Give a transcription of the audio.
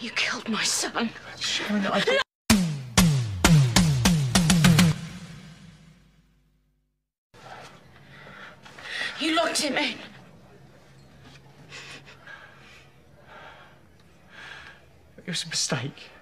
You killed my son. Sharon, I... You locked him in. It was a mistake.